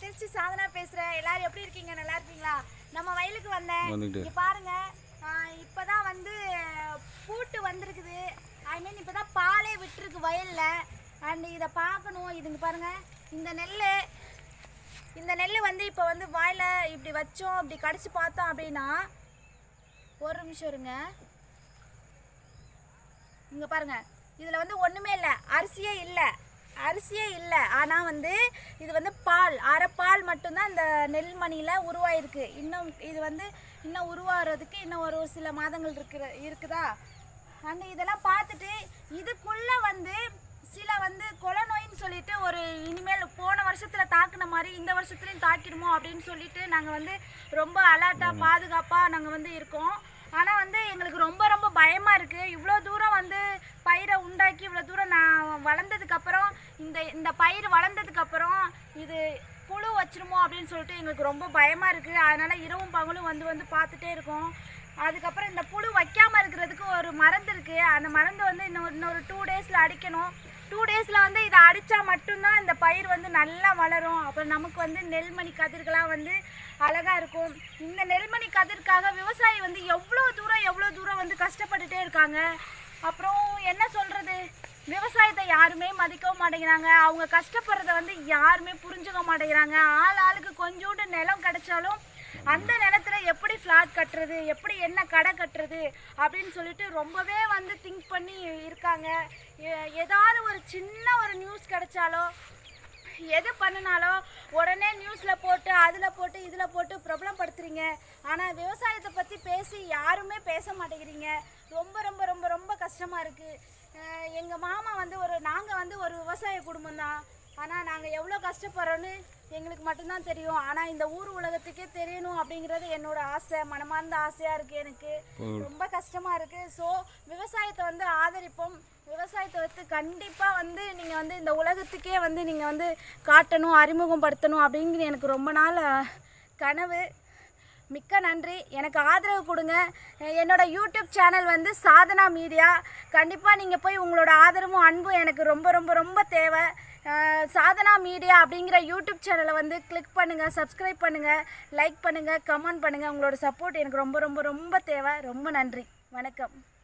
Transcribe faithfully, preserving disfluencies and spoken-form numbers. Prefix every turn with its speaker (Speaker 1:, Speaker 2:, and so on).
Speaker 1: திருச்சி சாதனா பேசுறேன். எல்லாரும் எப்படி இருக்கீங்க? நல்லா இருக்கீங்களா? நம்ம வயலுக்கு வந்தேன். இங்க பாருங்க, இப்பதான் வந்து பூட்டு வந்திருக்குது. ஐ மீன் இப்பதான் பாலே விட்டுருக்கு வயல்ல. அண்ட் இதை பார்க்கணும். இதுங்க பாருங்க, இந்த நெல் இந்த நெல் வந்து இப்போ வந்து வாயில இப்படி வச்சோம், இப்படி கடிச்சு பார்த்தோம் அப்படின்னா, ஒரு நிமிஷம் இருங்க. இங்க பாருங்க, இதுல வந்து ஒண்ணுமே இல்லை, அரிசியே இல்லை, அரிசியே இல்லை. ஆனால் வந்து இது வந்து பால், அரை பால் மட்டும்தான் இந்த நெல்மணியில் உருவாயிருக்கு. இன்னும் இது வந்து இன்னும் உருவாகிறதுக்கு இன்னும் ஒரு சில மாதங்கள் இருக்கிற இருக்குதா. அந்த இதெல்லாம் பார்த்துட்டு இதுக்குள்ளே வந்து சில வந்து கொலை நோயின்னு சொல்லிட்டு ஒரு இனிமேல் போன வருஷத்தில் தாக்குன மாதிரி இந்த வருஷத்துலையும் தாக்கிடுமோ அப்படின்னு சொல்லிட்டு நாங்கள் வந்து ரொம்ப அலர்ட்டாக பாதுகாப்பாக நாங்கள் வந்து இருக்கோம். ஆனால் வந்து எங்களுக்கு ரொம்ப ரொம்ப பயமாக இருக்குது. இவ்வளோ தூரம் வந்து பயிரை உண்டாக்கி இவ்வளோ தூரம் நான் வளர்ந்ததுக்கப்புறம் இந்த இந்த பயிர் வளர்ந்ததுக்கப்புறம் இது புழு வச்சிருமோ அப்படின்னு சொல்லிட்டு எங்களுக்கு ரொம்ப பயமாக இருக்குது. அதனால் இரவும் பகலும் வந்து வந்து பார்த்துட்டே இருக்கோம். அதுக்கப்புறம் இந்த புழு வைக்காமல் இருக்கிறதுக்கு ஒரு மருந்து இருக்குது. அந்த மருந்து வந்து இன்னொரு இன்னொரு டூ டேஸில் அடிக்கணும். டூ டேஸில் வந்து இதை அடித்தா மட்டும்தான் இந்த பயிர் வந்து நல்லா வளரும். அப்புறம் நமக்கு வந்து நெல்மணி கதிர்களாக வந்து அழகாக இருக்கும். இந்த நெல்மணி கதிர்க்காக விவசாயி வந்து எவ்வளோ தூரம் எவ்வளோ தூரம் வந்து கஷ்டப்பட்டுட்டே இருக்காங்க. அப்புறம் என்ன சொல்கிறது, விவசாயத்தை யாருமே மதிக்கவும் மாட்டேங்கிறாங்க. அவங்க கஷ்டப்படுறத வந்து யாருமே புரிஞ்சுக்க மாட்டேங்கிறாங்க. ஆள் ஆளுக்கு கொஞ்சோண்டு நிலம் கிடைச்சாலும் அந்த நிலத்துல எப்படி ஃப்ளாட் கட்டுறது, எப்படி என்ன கடை கட்டுறது அப்படின்னு சொல்லிட்டு ரொம்பவே வந்து திங்க் பண்ணி இருக்காங்க. ஏதாவது ஒரு சின்ன ஒரு நியூஸ் கிடைச்சாலோ எது பண்ணினாலோ உடனே நியூஸில் போட்டு அதில் போட்டு இதில் போட்டு பிரபலப்படுத்துறீங்க. ஆனால் விவசாயத்தை பற்றி பேசி யாருமே பேச மாட்டேங்கிறீங்க. ரொம்ப ரொம்ப ரொம்ப ரொம்ப கஷ்டமாக இருக்குது. எங்கள் மாமா வந்து ஒரு நாங்கள் வந்து ஒரு விவசாய குடும்பம் தான். ஆனால் நாங்கள் எவ்வளோ கஷ்டப்படுறோன்னு எங்களுக்கு மட்டும்தான் தெரியும். ஆனால் இந்த ஊர் உலகத்துக்கே தெரியணும் அப்படிங்கிறது என்னோட ஆசை, மனமார்ந்த ஆசையாக இருக்குது. எனக்கு ரொம்ப கஷ்டமாக இருக்குது. ஸோ விவசாயத்தை வந்து ஆதரிப்போம். விவசாயத்தை வந்து கண்டிப்பாக வந்து நீங்கள் வந்து இந்த உலகத்துக்கே வந்து நீங்கள் வந்து காட்டணும், அறிமுகப்படுத்தணும் அப்படிங்கிறது எனக்கு ரொம்ப நாள் கனவு. மிக்க நன்றி. எனக்கு ஆதரவு கொடுங்க. என்னோடய யூடியூப் சேனல் வந்து சாதனா மீடியா. கண்டிப்பாக நீங்கள் போய் உங்களோட ஆதரவும் அன்பும் எனக்கு ரொம்ப ரொம்ப ரொம்ப தேவை. சாதனா மீடியா அப்படிங்கிற யூடியூப் சேனலை வந்து கிளிக் பண்ணுங்கள், சப்ஸ்கிரைப் பண்ணுங்கள், லைக் பண்ணுங்கள், கமெண்ட் பண்ணுங்கள். உங்களோட சப்போர்ட் எனக்கு ரொம்ப ரொம்ப ரொம்ப தேவை. ரொம்ப நன்றி. வணக்கம்.